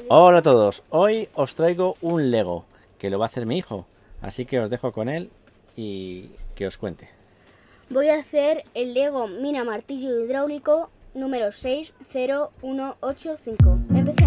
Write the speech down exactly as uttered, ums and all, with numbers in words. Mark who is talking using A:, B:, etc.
A: Hola a todos, hoy os traigo un Lego que lo va a hacer mi hijo, así que os dejo con él y que os cuente.
B: Voy a hacer el Lego Mina Martillo Hidráulico número seis cero uno ocho cinco. Empecemos.